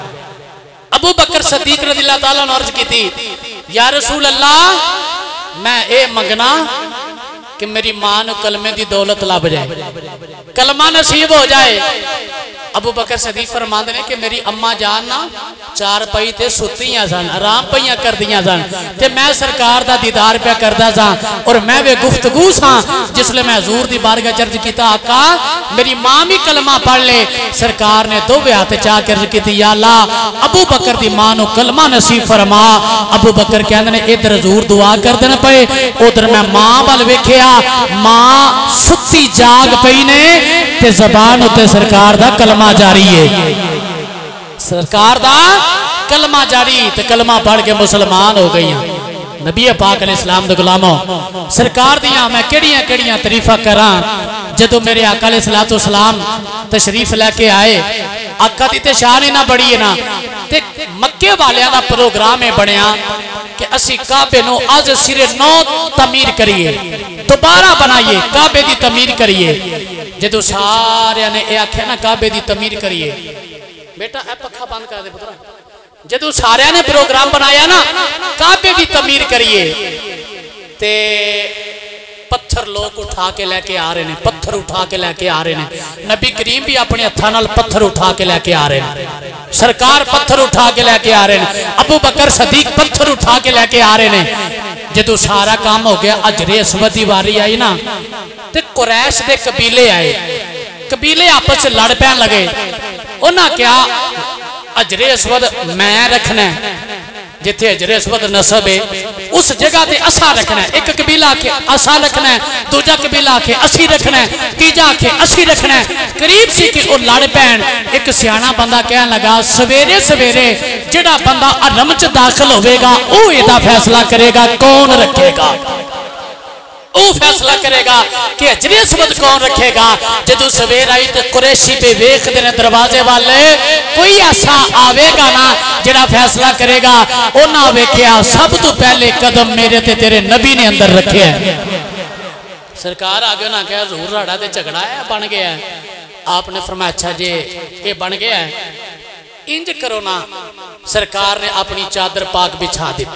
अबू बकर सदीक रज़ियल्लाहु ताला ने अर्ज की थी, या रसूल अल्लाह मैं ये मंगना कि मेरी मां को कलमे की दौलत लभ जाए, कलमा नसीब हो जाए। अबू बकर सदीक फरमाते ने कि मेरी अम्मा जान ना चार पई ते सुतियां सन, आराम पईयां करदियां सन, ते मैं सरकार दा दीदार पे करदा सा और मैं वे गुफ्तगू सा जिसले मैं हजूर दी बारगाह च अर्ज कीता, आका मेरी मां भी कलमा पढ़ ले। सरकार ने दोवे हाथ चा के अर्ज कीती, या अल्लाह अबू बकर दी मां नु कलमा नसीब फरमा। अबू बकर कहंदे ने इधर हजूर दुआ करदे ने पे, उधर मैं मां वाल वेखिया, मां सुती जाग पई ने ते ज़बान उत्ते सरकार दा कलमा जारी है, सरकार दा कलमा जारी, ते कलमा पढ़ के मुसलमान हो गई। नबी पाक ने इस्लाम दे गुलामों सरकार दियां मैं केड़ियां केड़ियां तारीफा करा। जदों मेरे आका अलैहिस्सलातु वस्सलाम तशरीफ लेके आए, आका दी ते शान ही ना बड़ी है ना, ते मक्के वालियां दा प्रोग्राम है बनया कि असी काबे नु अज सिरे नौ तमीर करिए, दोबारा बनाइए, काबे दी तमीर करिए। जदों सारिया ने यह आख्या ना काबे दी तमीर करिए, बेटा ए पखा बंद कर दे पुत्रा, जदों सारिया ने प्रोग्राम बनाया ना काबे दी तमीर करिए, ते पत्थर लोग उठा के लेके आ रहे हैं, पत्थर उठा के लेके आ रहे हैं। नबी करीम भी अपने हत्थां नाल पत्थर उठा के लेके आ रहे हैं, सरकार पत्थर उठा के लेके आ रहे हैं, अबू बकर सदीक पत्थर उठा के लेके आ रहे हैं। जदों सारा काम हो गया, अजरे अस्वद की वारी आई ना, ते कुरैश दे कबीले आए, कबीले आपस च लड़ पैन लगे। उन्हें क्या अजरे अस्वद मैं रखना है, जिथे अजरे अस्वद नसब है उस जगह ते असा रखना है। एक कबीला आखे असा रखना है, दूजा कबीला आखे असी रखना है, तीजा आखे असी रखना है। करीब सी कि वो लड़ पैन। एक सियाना बंदा कहन लगा, सवेरे सवेरे जिहड़ा बंदा हरम च दाखिल होवेगा वो इहदा फैसला करेगा कौन रखेगा, वो फैसला करेगा कि अजरे अस्वद कौन रखेगा। जदों सवेर आई तो कुरैशी पे वेखदे ने दरवाजे वाले, कोई ऐसा आवेगा ना जिहड़ा फैसला करेगा। उन्हां वेखिया सब तो पहले कदम मेरे ते तेरे नबी ने अंदर रखे है। सरकार आ गए ना कहा हजूर राड़ा ते झगड़ा है बन गया है। आपने फरमाया अच्छा जे ये बन गया है, इंज करो ना। सरकार ने अपनी चादर पाक बिछा दी,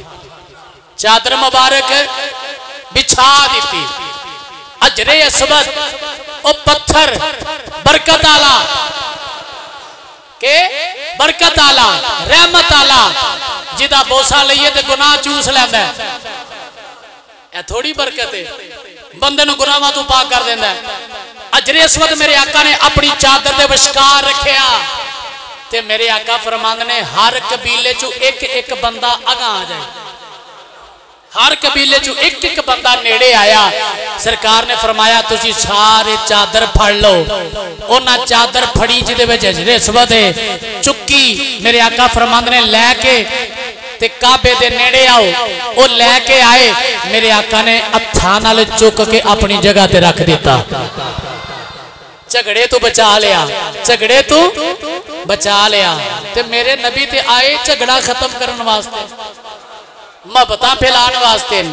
चादर मुबारक बिछा दी। अजरे अस्वद ओ पत्थर बरकत आला के बरकत आला रहमत आला, जिदा बोसा लईए ते गुनाह चूस लैंदा है। ए थोड़ी बरकत है, बंदे नु गुनाहां तो पाक कर देंदा है। अजरे अस्वद मेरे आका ने अपनी चादर दे विचकार रखिया, ते मेरे आका फरमांदे ने हर कबीले चो एक एक बंदा अगा आ जाए, हर कबीले चो एक एक बंदा नेड़े आया। सरकार ने फरमाया तुसी सारे चादर फड़ लो। उन्हें चादर फड़ी जिदे विच अजरे अस्वद है, चुक्की मेरे आका फरमांदे ने लैके ते काबे दे नेड़े आओ। वो लैके आए, मेरे आका ने हत्थां नाल चुक के अपनी जगह ते रख दिता। झगड़े तो बचा लिया, झगड़े तो बचा लिया। ते मेरे नबी ते आए झगड़ा खत्म करने वास्ते, मोहब्बतां फैलाने वास्ते।